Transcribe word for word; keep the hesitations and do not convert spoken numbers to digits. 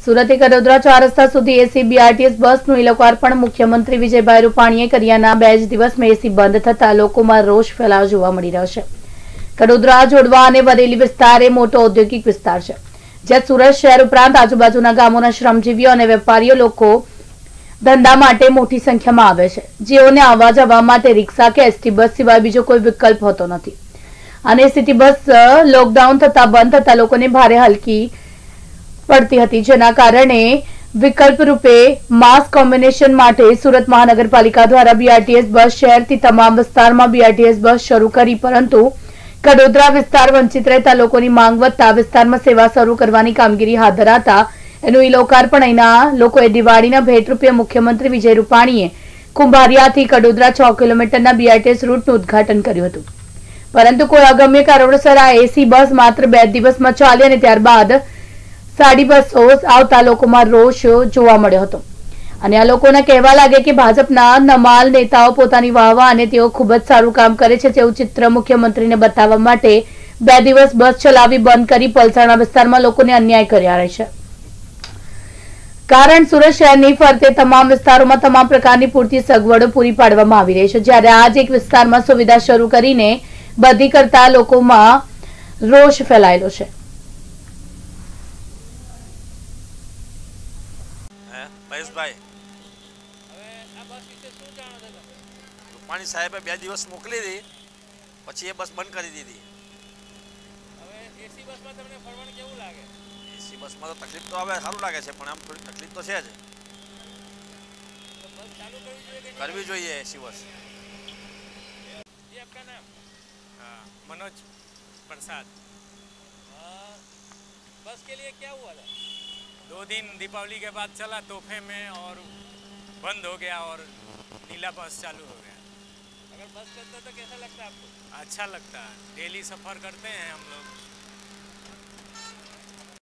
સુરત થી કડોદરા ચાર રસ્તા સુધી એસી બીઆરટીએસ બસનું ઈ-લોકાર્પણ મુખ્યમંત્રી વિજયભાઈ રૂપાણીએ કર્યાના બે જ દિવસમાં એસી બંધ થતા લોકોમાં રોષ ફેલાવો જોવા મળી રહ્યો છે। કડોદરા જોડવા અને વરેલી વિસ્તાર એ મોટો ઔદ્યોગિક વિસ્તાર છે, જ્યાં સુરત શહેર ઉપરાંત આજુબાજુના ગામોના શ્રમજીવીઓ અને વેપારીઓ લોકો ધંધા માટે મોટી સંખ્યામાં આવે છે, જેઓને આવવા જવા માટે રિક્ષા કે એસટી બસ સિવાય બીજો કોઈ વિકલ્પ હોતો નથી। અને સિટી બસ લોકડાઉન થતા બંધ થતા લોકોને ભારે હલકી પડતી હતી, જેના કારણે વિકલ્પ રૂપે માસ કોમ્બિનેશન માટે સુરત મહાનગરપાલિકા દ્વારા બીઆરટીએસ બસ શહેરથી તમામ વિસ્તારમાં બીઆરટીએસ બસ શરૂ કરી, પરંતુ કડોદરા વિસ્તાર વંચિત રહેતા લોકોની માંગ વધતા વિસ્તારમાં સેવા શરૂ કરવાની કામગીરી હાથ ધરાતા એનું ઈ-લોકાર્પણ અહીંના લોકોએ દિવાળીના ભેટ રૂપે મુખ્યમંત્રી વિજય રૂપાણીએ કુંભારિયાથી કડોદરા છ કિલોમીટરના બીઆરટીએસ રૂટનું ઉદ્ઘાટન કર્યું હતું, પરંતુ કોઈ અગમ્ય કારણોસર આ એસી બસ માત્ર બે દિવસમાં ચાલી અને ત્યારબાદ સાડી બસો આવતા લોકોમાં રોષ જોવા મળ્યો હતો। અને આ લોકોના કહેવા લાગે કે ભાજપના નમાલ નેતાઓ પોતાની વાહવા અને તેઓ ખૂબ જ સારું કામ કરે છે તેવું ચિત્ર મુખ્યમંત્રીને બતાવવા માટે બે દિવસ બસ ચલાવી બંધ કરી પલસાણા વિસ્તારમાં લોકોને અન્યાય કર્યા રહે છે। કારણ સુરત શહેરની ફરતે તમામ વિસ્તારોમાં તમામ પ્રકારની પૂરતી સગવડો પૂરી પાડવામાં આવી રહી છે, જ્યારે આજ એક વિસ્તારમાં સુવિધા શરૂ કરીને બધી કરતા લોકોમાં રોષ ફેલાયેલો છે। રૂપાણી સાહેબે બે દિવસ મોકલી હતી, પછી એ બસ બંધ કરી દીધી। હવે એસી બસમાં તમને ફરવાનું કેવું લાગે? એસી બસમાં તો તકલીફ તો હવે સારું લાગે છે, પણ આમ થોડી તકલીફ તો છે જ। તો બસ ચાલુ કરવી જોઈએ કે કરવી જોઈએ એસી બસ। जी आपका नाम? हाँ, मनोज प्रसाद। बस के लिए क्या हुआ था? दो दिन दीपावली के बाद चला तोहफे में और बंद हो गया और नीला बस चालू हो गया। अगर बस चलता तो कैसा लगता है आपको? अच्छा लगता है, डेली सफ़र करते हैं हम लोग।